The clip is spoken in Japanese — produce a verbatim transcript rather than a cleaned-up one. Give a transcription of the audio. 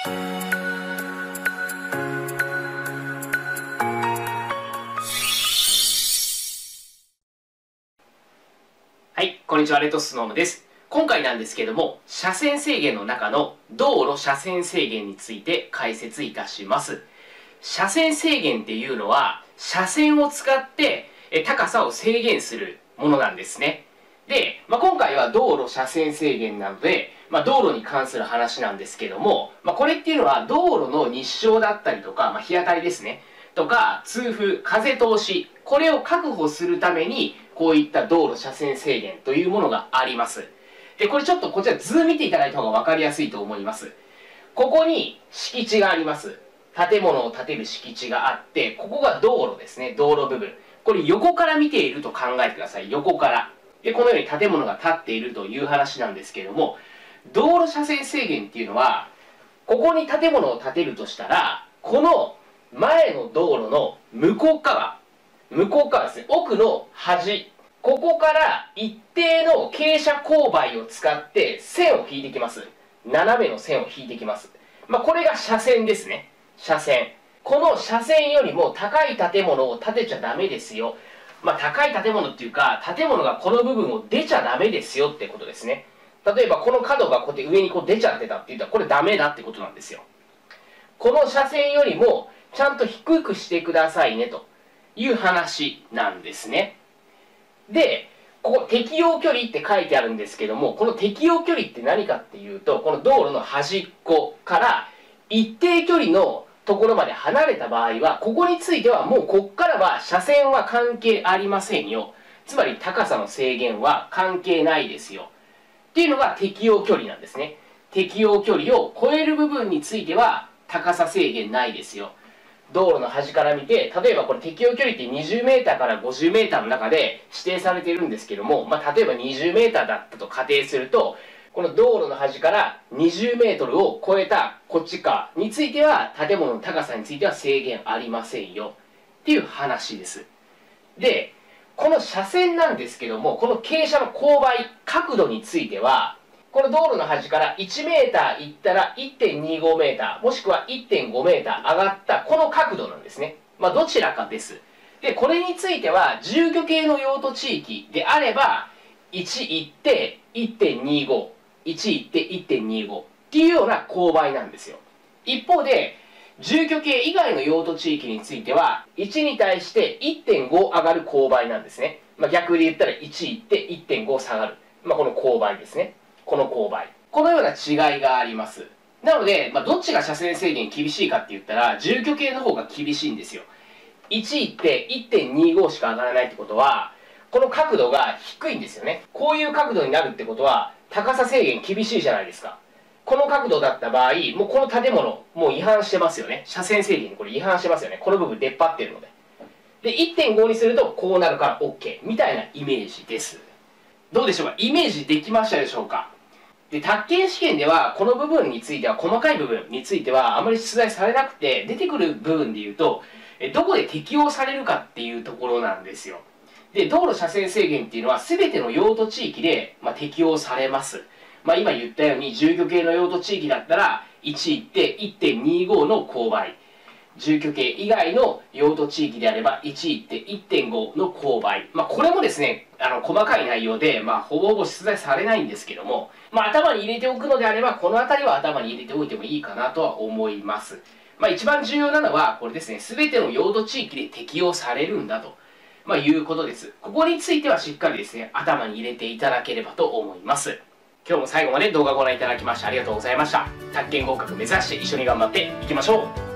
はい、こんにちは、レッドスノームです。今回なんですけども、車線制限の中の道路車線制限について解説いたします。車線制限っていうのは、車線を使って高さを制限するものなんですね。で、まあ、今回は道路車線制限なので、まあ、道路に関する話なんですけども、まあ、これっていうのは道路の日照だったりとか、まあ、日当たりですね。とか、通風、風通し、これを確保するために、こういった道路車線制限というものがあります。で、これちょっとこちら図見ていただいた方が分かりやすいと思います。ここに敷地があります。建物を建てる敷地があって、ここが道路ですね、道路部分。これ横から見ていると考えてください、横から。で、このように建物が建っているという話なんですけれども、道路車線制限っていうのは、ここに建物を建てるとしたら、この前の道路の向こう側、向こう側ですね、奥の端、ここから一定の傾斜勾配を使って線を引いてきます。斜めの線を引いてきます。まあ、これが車線ですね。車線。この車線よりも高い建物を建てちゃダメですよ。まあ、高い建物っていうか、建物がこの部分を出ちゃダメですよってことですね。例えばこの角がこうやって上にこう出ちゃってたって言ったら、これダメだってことなんですよ。この車線よりもちゃんと低くしてくださいねという話なんですね。で、ここ適用距離って書いてあるんですけども、この適用距離って何かっていうと、この道路の端っこから一定距離のところまで離れた場合は、ここについてはもうこっからは車線は関係ありませんよ。つまり高さの制限は関係ないですよ。っていうのが適用距離なんですね。適用距離を超える部分については高さ制限ないですよ。道路の端から見て、例えばこれ適用距離ってにじゅうメーターからごじゅうメーターの中で指定されているんですけども、まあ、例えばにじゅうメーターだったと仮定すると、この道路の端からにじゅうメートルを超えたこっち側については、建物の高さについては制限ありませんよっていう話です。で、この車線なんですけども、この傾斜の勾配、角度については、この道路の端からいちメーター行ったら いってんにごメーター、もしくは いってんごメーター上がったこの角度なんですね。まあどちらかです。で、これについては住居系の用途地域であれば、いち行って いってんにご、いち行って いってんにご っていうような勾配なんですよ。一方で、住居系以外の用途地域については、いちに対して いってんご 上がる勾配なんですね。まあ逆で言ったらいち行って いってんご 下がる。まあこの勾配ですね。この勾配。このような違いがあります。なので、まあ、どっちが車線制限厳しいかって言ったら、住居系の方が厳しいんですよ。いち行って いってんにご しか上がらないってことは、この角度が低いんですよね。こういう角度になるってことは、高さ制限厳しいじゃないですか。この角度だった場合、もうこの建物、もう違反してますよね。車線制限にこれ違反してますよね。この部分出っ張ってるので。で、いってんご にするとこうなるから OK みたいなイメージです。どうでしょうか？イメージできましたでしょうか？で、宅建試験では、この部分については、細かい部分については、あまり出題されなくて、出てくる部分で言うと、どこで適用されるかっていうところなんですよ。で、道路車線制限っていうのは、すべての用途地域で、まあ、適用されます。まあ、今言ったように、住居系の用途地域だったら、いち行って いってんにご の勾配。住居系以外の用途地域であれば、いち行って いってんご の勾配。まあ、これもですね、あの、細かい内容で、まあ、ほぼほぼ出題されないんですけども、まあ、頭に入れておくのであれば、この辺りは頭に入れておいてもいいかなとは思います。まあ、一番重要なのは、これですね、すべての用途地域で適用されるんだと、まあ、いうことです。ここについてはしっかりですね、頭に入れていただければと思います。今日も最後まで動画をご覧いただきましてありがとうございました。宅建合格目指して一緒に頑張っていきましょう。